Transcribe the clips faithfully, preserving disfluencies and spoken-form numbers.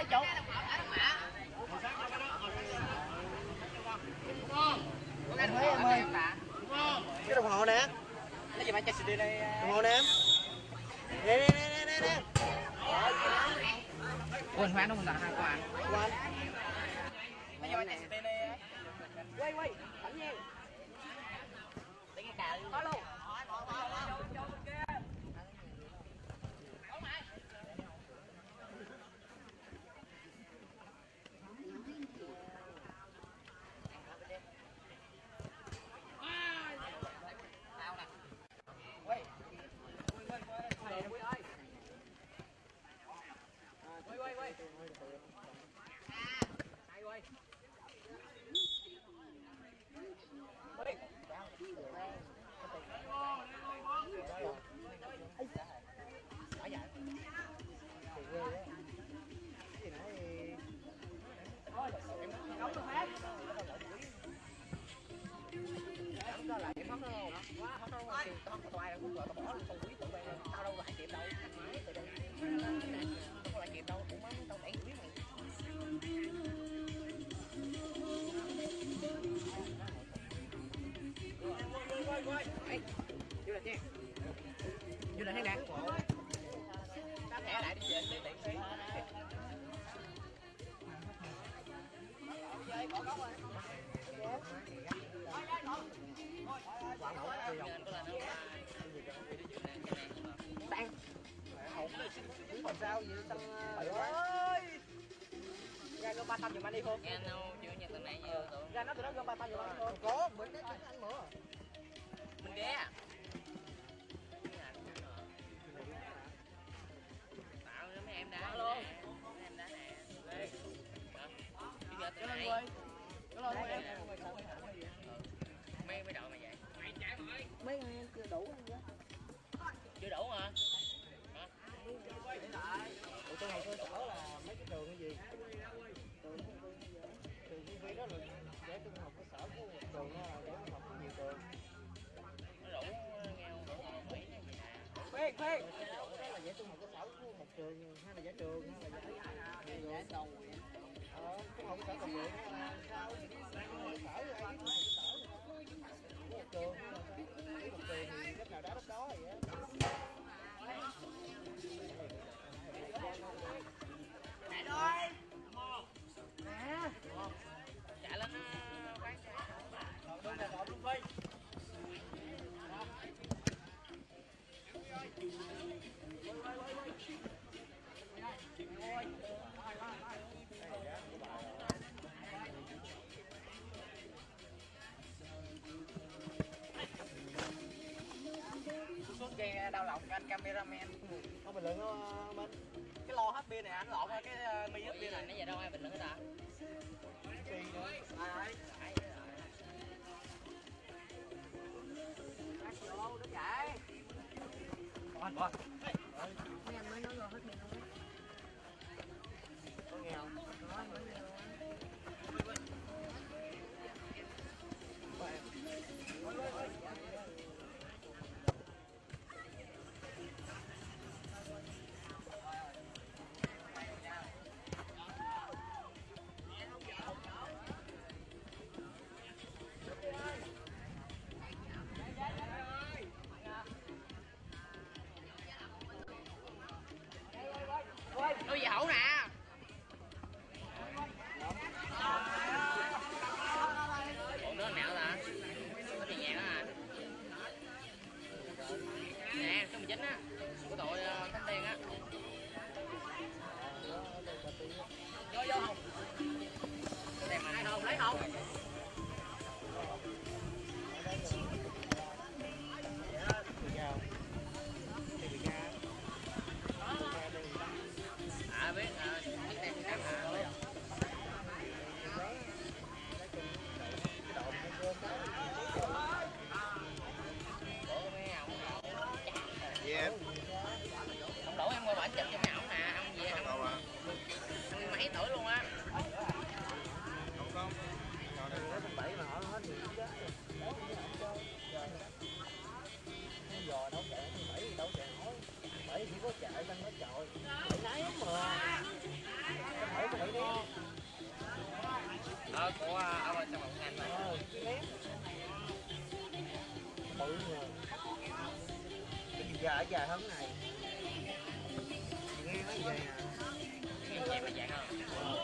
chú. Anh thấy em ơi. Cái đồng hồ nè. Cái gì mà chạy đi đây. Đồng hồ nè em. Nè nè nè nè nè. Ủa khoan đâu mà hai khoan. Khoan. Cái gì mà chạy đi đây. Quay quay, cảnh nha. Đánh cái cà có luôn. Vô lại thế nè. Tao thẻ lại đi về lấy tiền đi. Tăng. Còn sao vậy tăng ơi. Ra gom ba trăm giùm anh đi không? Nghe đâu chưa nhận từ nãy giờ tụi. Ra nó tụi nó gom ba trăm giùm anh không? Có, bữa đấy anh mở. Mình ghé à? Tạo cho mấy em đá luôn. Mấy em đá nè. Bây giờ từ nãy. Mấy mấy đội mày vậy? Mày chạy rồi. Mấy em chưa đủ anh đó. Chưa đủ hả? Hả? Ủa trong này tôi tưởng là mấy cái trường cái gì? Trường trường Viên Vi đó là để trung học cơ sở của một trường đó là để trung học của nhiều trường. Nó rủ nghe không? Mỹ nó gì nè. Khoan khoan. Đó là giải trung học cơ sở của một trường hay là giải trường hay là giải giải đầu. Ờ, trung học cơ sở còn vậy là sao? Trung học cơ sở ai trung học cơ sở? Của một trường hay là sao? Của một trường thì lúc nào đó lúc đó vậy á. Chạy rồi. Nè. Chạy lên quán chạy. Rồi là gọi luôn Phi. Suốt gây đau lòng cho anh cameraman. Không bình luận đâu bên. Cái lo hết pin này anh lộn cái mi hết pin này. Nãy giờ đâu ai bình luận hết ta? Phi nữa. Ai đấy? Vô đứng dậy. Anh bỏ. Mấy anh mới nói lo hết pin không? Có nghe không? Có mới nghe luôn. Ờ, của ở bên trong một ngành mà. Ờ, ném. Bự nè. Cái gì dài dài hơn này. Nghe nói vậy nè. Cái gì vậy mà dạng không?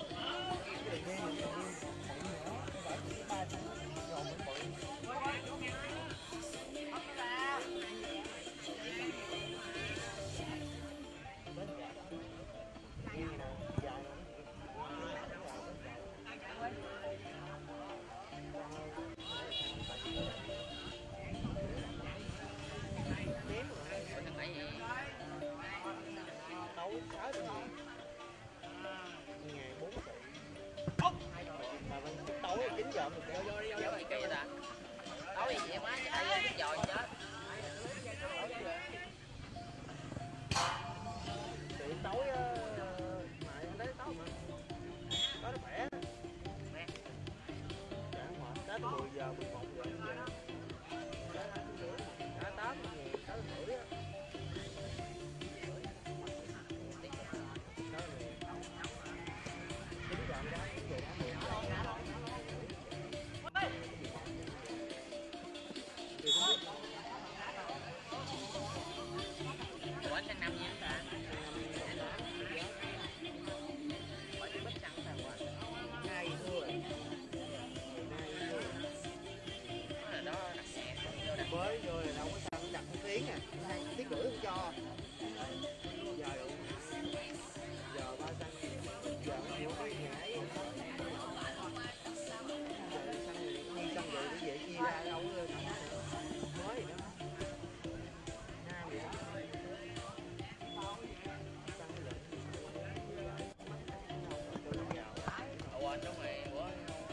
Tối chín giờ mình kéo vô đi vô gì kỳ vậy ta? Tối gì vậy má, ai vô biết dòi chết. Chị tối mày lấy tối mà. Tối nó khỏe. Nè. Dạ mà tới mười giờ mười một giờ về. Cả tám giờ sáu rưỡi á. Ủa sang năm nha ta. Hỏi cái bích xăng sao quá. Ngay thôi. Đó là đó đặt nhẹ. Mới vô là đâu có sao nó đặt một tiếng à. Hai tiếng rưỡi không cho. Giờ được. Giờ ba xăng. Giờ nó chịu cái nhảy. Giờ xăng đi xăng rồi cái vậy chia ra đâu có mới gì đó. Hai vậy đó. Ủa đúng rồi, ủa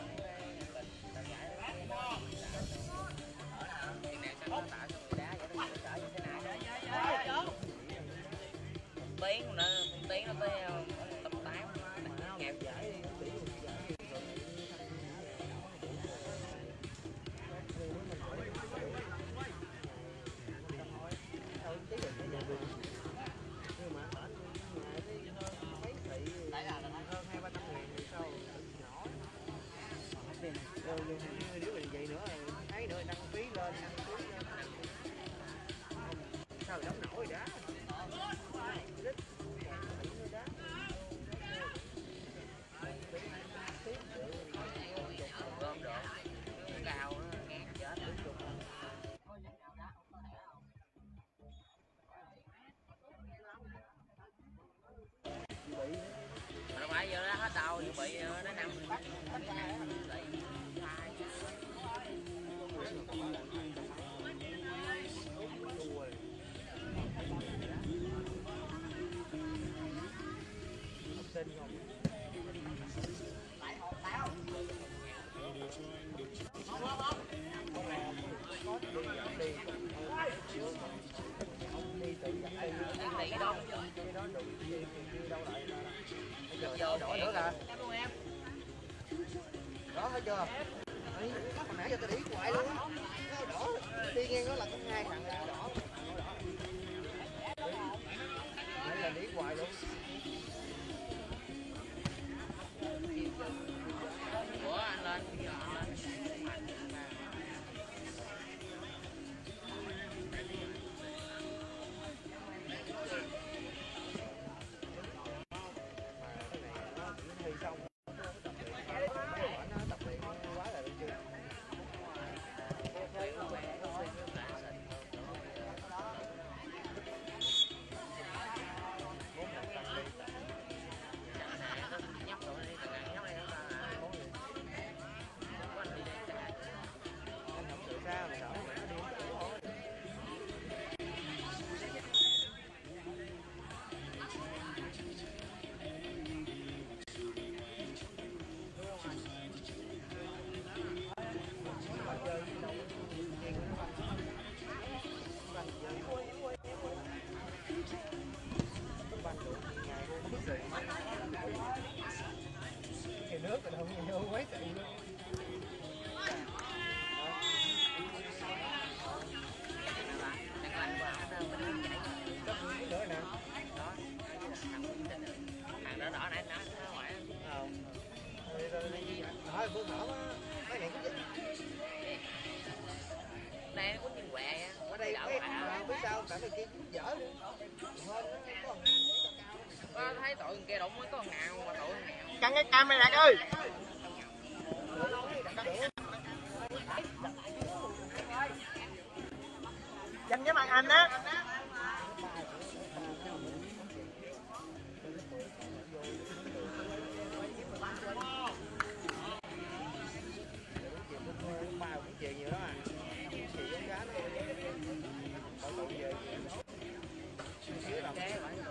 tiếng nữa, tiếng nó tới tầm tám ngàn giải tỷ nhưng mà ở nhà thì mấy tỷ hơn hai ba trăm ngàn thì sao nhỏ rồi nếu mình vậy nữa thấy nữa đăng phí lên đăng phí lên sao đóng nổi đã gom được cao nó ngán chết mà đâu phải giờ nó hết đâu dự bị nó năm tin không đi tự giải đi đâu cái đó đủ gì đâu lại giờ vô đổi nữa là đó thấy chưa hồi nãy giờ tôi đi hoài luôn á đỏ đi ngang nó là có hai thằng đỏ đỏ nãy là đi hoài luôn của anh lên thì xong nó tập luyện quá là được chưa ra mà đỡ mà nó đi đủ thôi cái nước rồi đâu vô quấy tị luôn nữa nè hàng đó đỏ nãy nó ngoài hỏi bữa hổm á, mấy này có đây nó có như quẹ ở đây mấy mà biết sao tại mày kia dở đi hơn nó có thấy tụi kia đụng mới có nào mà tụi nào căng cái camera ơi. Dành cái màn hình á. về nhiều đó à chị con gái nó bỏ tụ về xíu đồng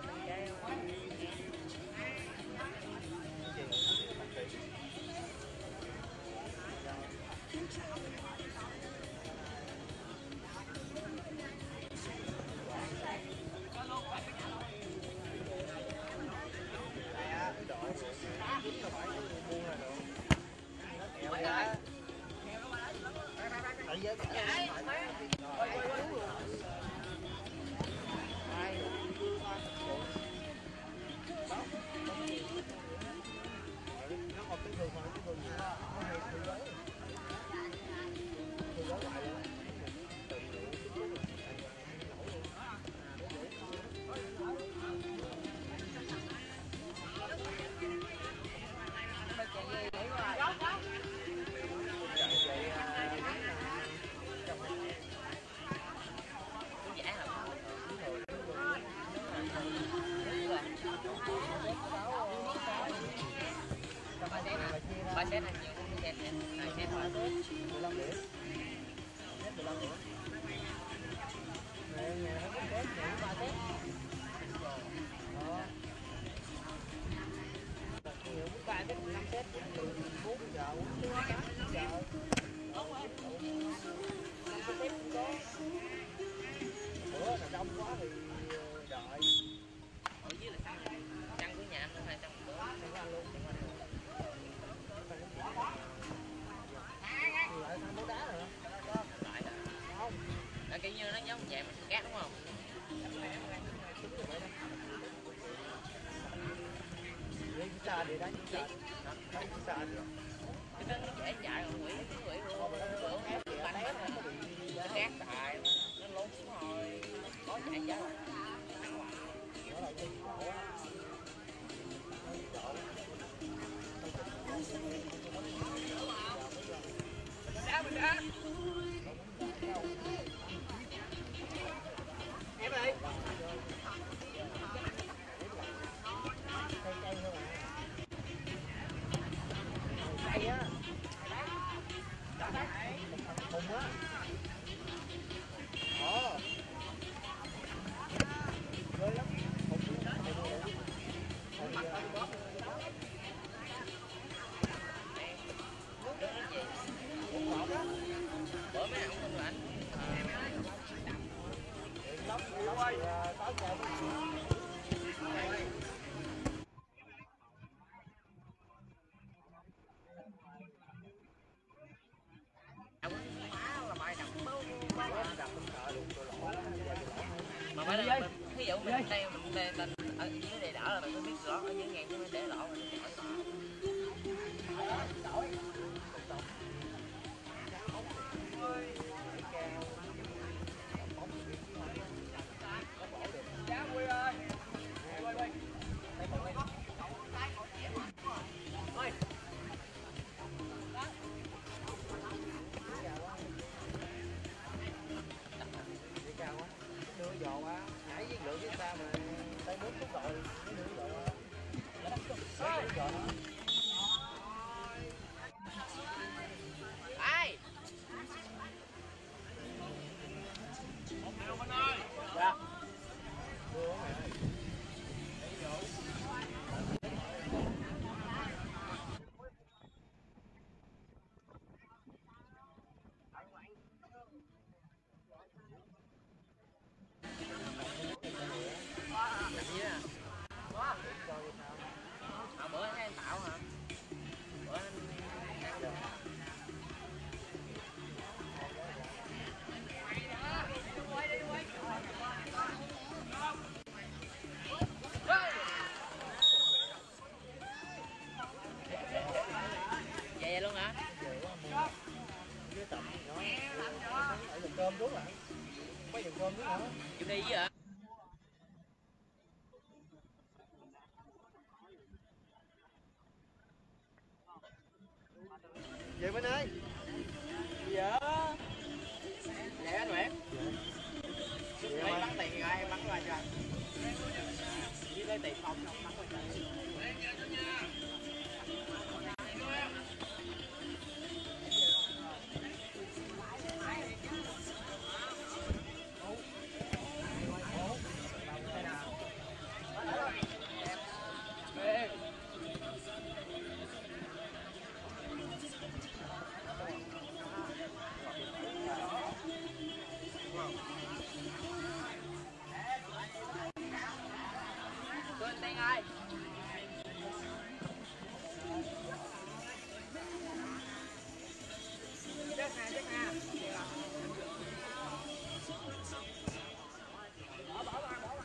ba set hay nhiều không set hai set thôi mười lăm điểm mười lăm điểm nè nè nó có set nè ba set đó nhiều cũng ba set năm set từ bốn giờ bốn giờ bữa là đông quá thì đợi ở dưới là xăng xăng của nhà nó hay xăng của xăng của anh luôn lại thằng đá rồi lại không là kiểu như nó giống vậy mà cát đúng không đi xa đi đánh xa đánh xa được cái nó dễ chạy rồi quỷ quỷ luôn tưởng ép ba té nó bị cát tài nó lún rồi có chạy giá rồi nó lại đi đá mình đá em ơi cây á hùng á ờ ghê lắm hùng hùng bữa mấy ông không lạnh lắm lắm có chơi mà mới đây ví dụ mình đây mình đây tên ở dưới đây đỡ là mình mới biết rõ ở dưới ngang chứ mới để lỗ mình đổi đưa dò qua nhảy với lượng với ta mà tay bốn phút rồi mới đưa dò qua. hả? Với tầm nó ở giường cơm xuống lại. Có giường cơm xuống nữa. Chịu đi với hả? Về bên ơi. Dạ. Dạ anh Nguyễn. Dạ. Em bắn tiền rồi, em bắn qua cho anh. Với lấy tiền không, không bắn qua cho anh. Tiền ơi. Chết nè, chết nè. Bỏ, bỏ, bỏ, bỏ.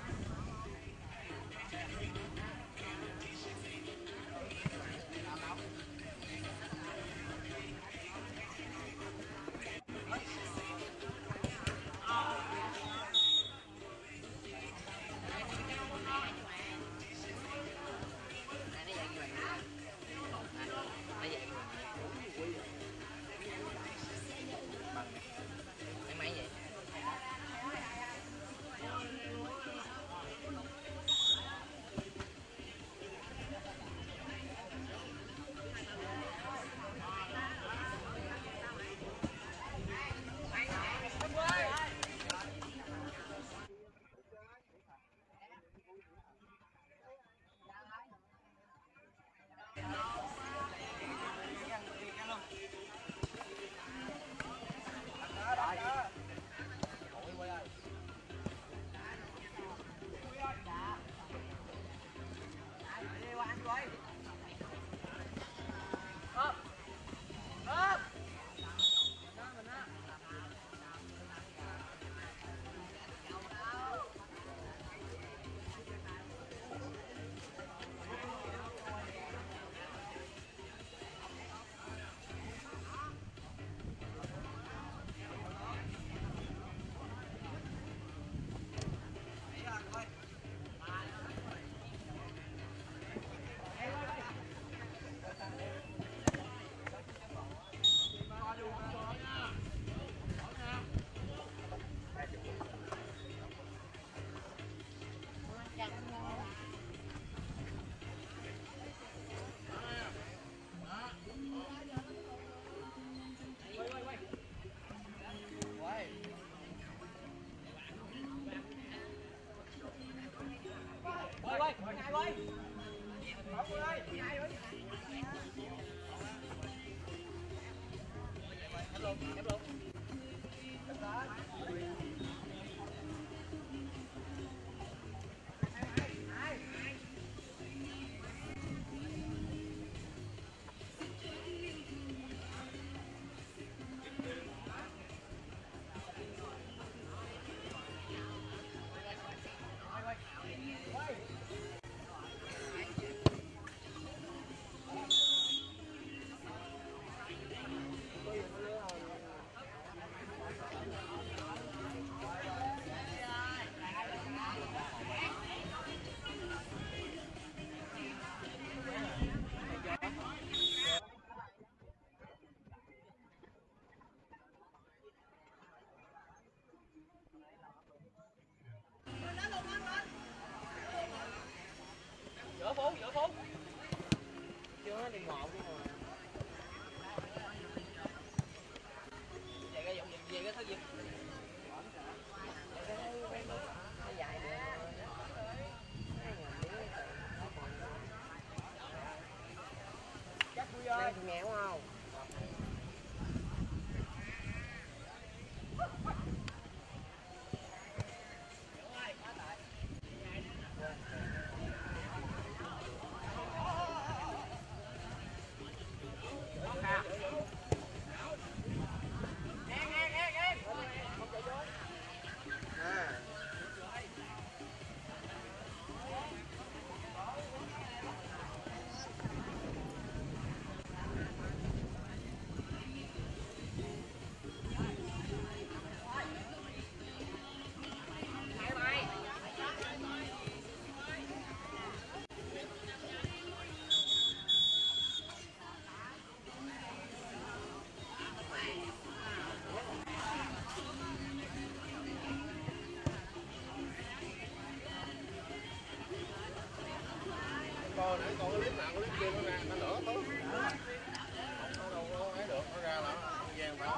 kêu nó ra nó lửa tốt. Nó đâu có ấy được, nó ra là nó gian phải.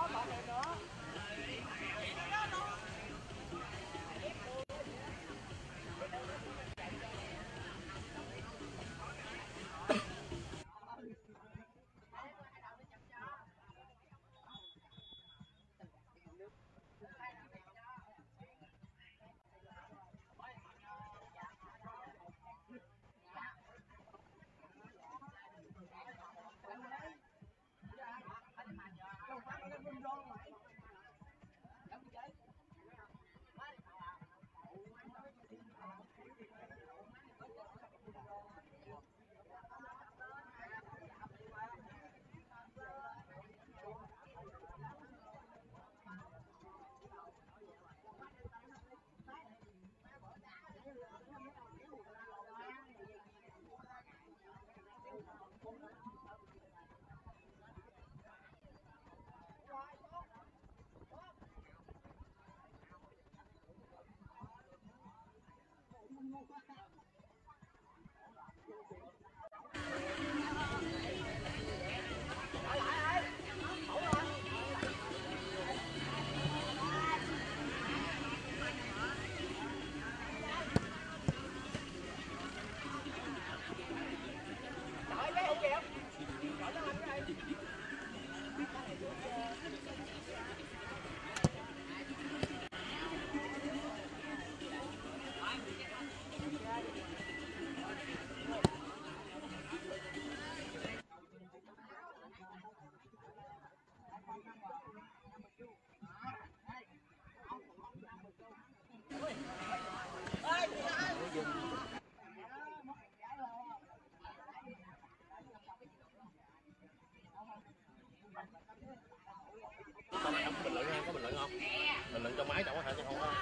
Con này không có bình luận ha, có bình luận không? Bình luận trong máy chẳng có thể chứ không có.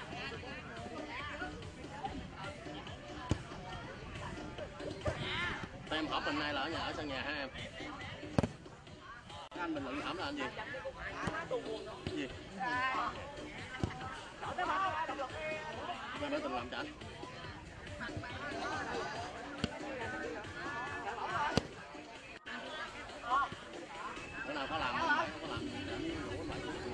Em họp mình nay là ở nhà ở sân nhà hả em? Các anh bình luận hỏng là anh gì? Gì? Em đã từng làm cho anh. Bữa nào có làm không? Không có làm gì để đủ cái bài thuốc.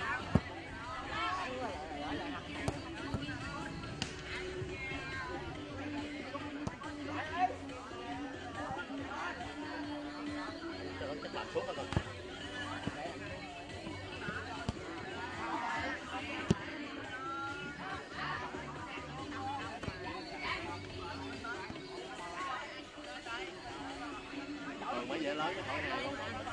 Chắc làm suốt đó thôi. Còn mấy dễ lớn chứ khỏi này không còn.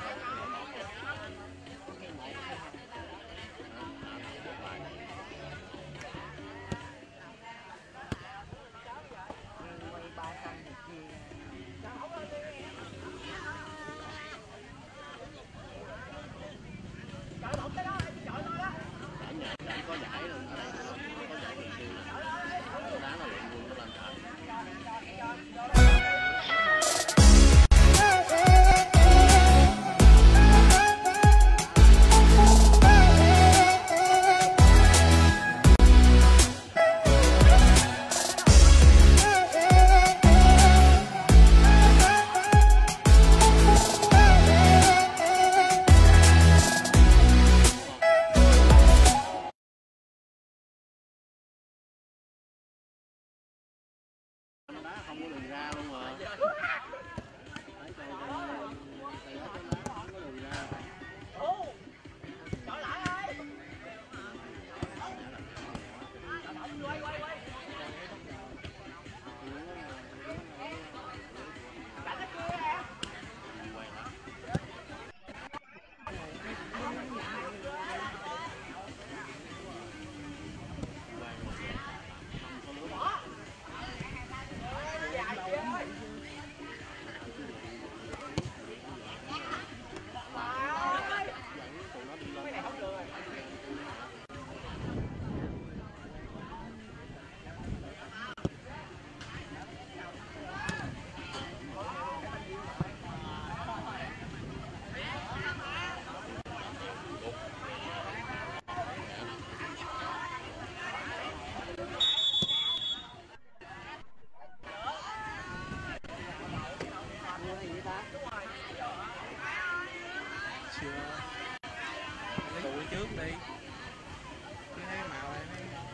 chưa? Lấy bụi trước đi. Cái thấy màu này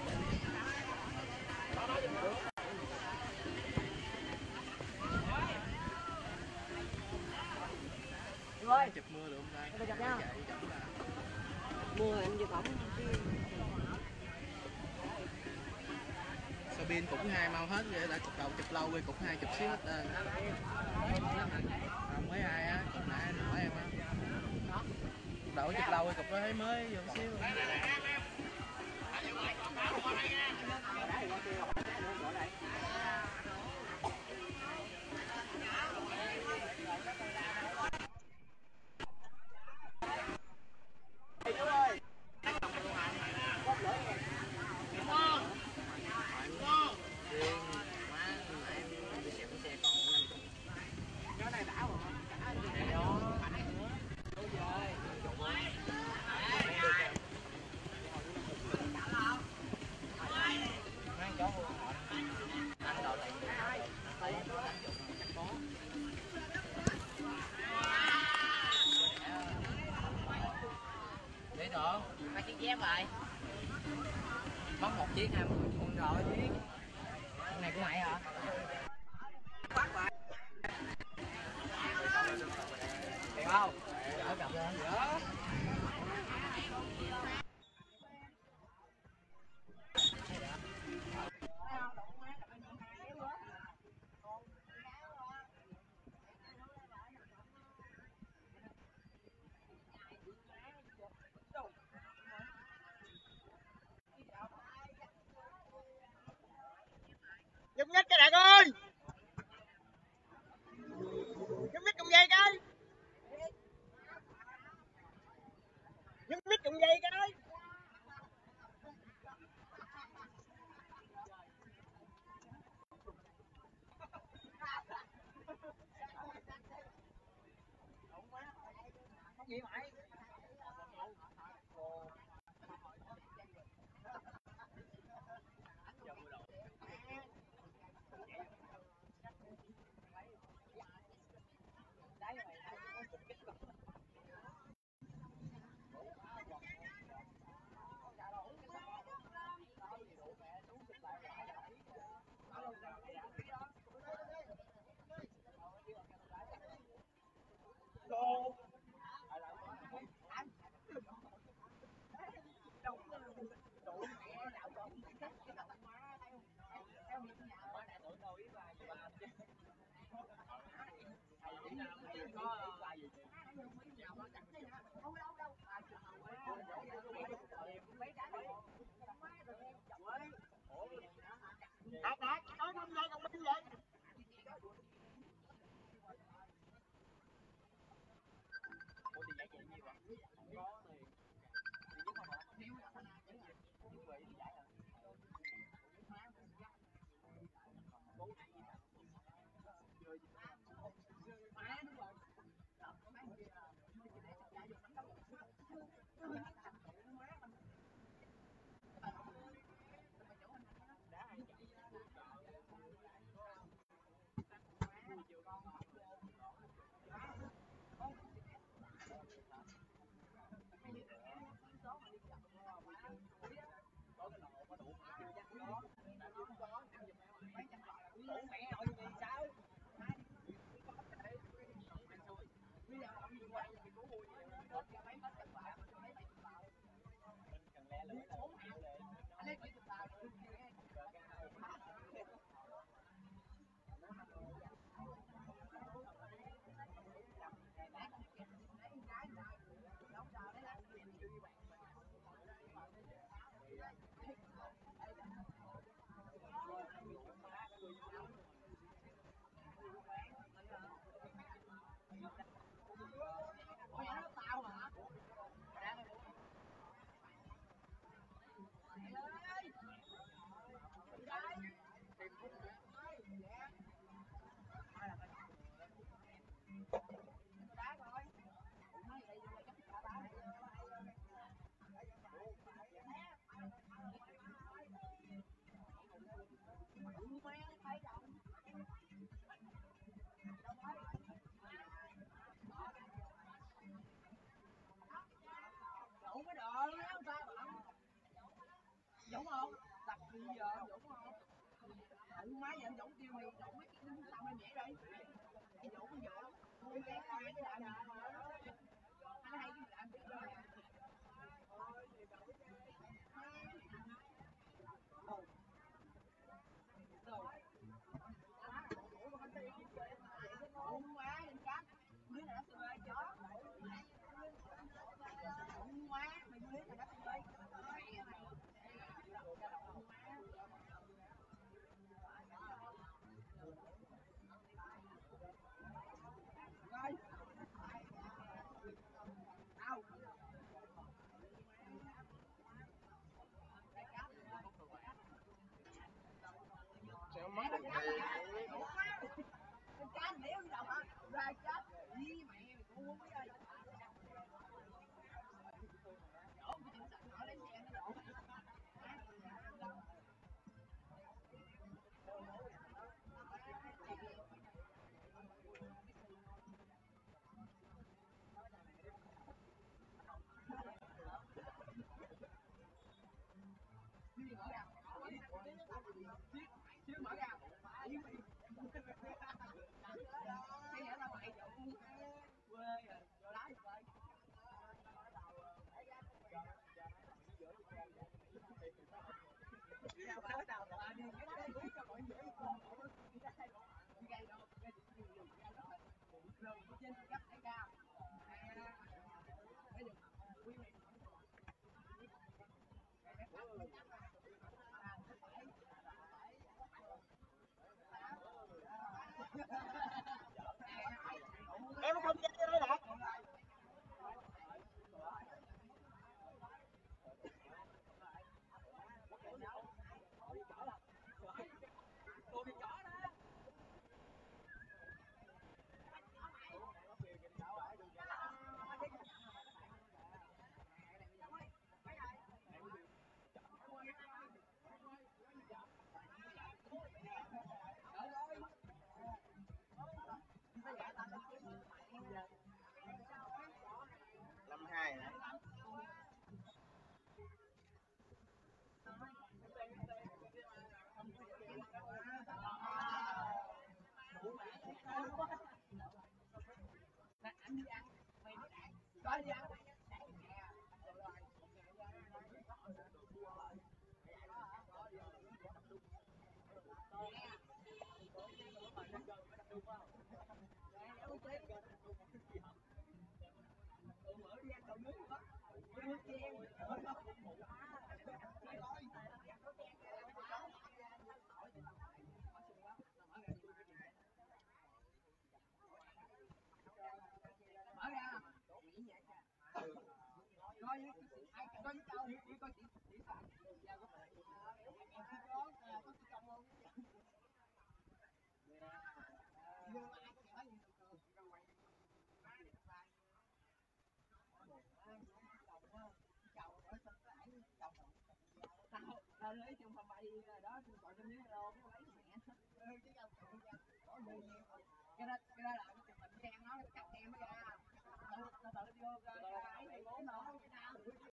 ơi chụp mưa được không ta? tôi chụp nha. Mưa em vô cổng. Sao pin cũng hai mau hết vậy, đã cục đầu chụp lâu rồi cục hai chụp xíu hết lên. À, mới ai á, còn nãy anh hỏi em á. Cục đầu chụp lâu rồi cục đó thấy mới vô xíu. Để được, hai chiếc dép rồi. Bấm một chiếc ha, con rồi chiếc. Con này của mày hả? Đẹp không? Đỡ cặp lên. Dạ. Nhúc nhích cái Đạt ơi, nhúc nhích cọng dây coi, nhúc nhích cọng dây coi. Gì mày? Đạt Đạt, nói không dây còn bên vậy. không? Tập gì giờ anh Dũng không? Ừ, má giờ anh Dũng kêu mày đụng mấy cái đứng sau em vậy đi. Anh Dũng, anh Dũng. Mua cái ai cái làm gì? Anh hay cái làm gì rồi? Uống quá đừng cắt. Đứa này nó tươi chó. Uống quá, mày đứa này nó tươi. Mẹ mày. Rồi. Đâu? Sao mất được tiền? Cá nếu đâu hả? Ra chết. Đi mẹ mày cũng uống ơi. Đổ cái chân sạch nó lấy xe nó đổ. Chưa mở ra. Cái gì tao mày Dũng quê rồi, vô lái rồi. Đâu có đâu mà đi cái đấy cũng cho mọi người đi gây đâu, gây gì nhiều gây đó. Rồi trên cấp đại cao. Em không chơi đây lại. Năm hai này. Anh đi ăn, mày đi ăn, có đi ăn. Mở ra. Coi như ai coi như tao đi coi chị chị sao. Em cứ có có cái trong luôn. Nhưng mà ai có thể gì được. Tao lấy trong phòng bay đó, gọi trong miếng lô, lấy mẹ. Ừ, chứ đâu chịu ra. Cái đó, cái đó là cái chụp hình với em nó, cắt em mới ra. Tao tự vô cái ấy này bốn nó.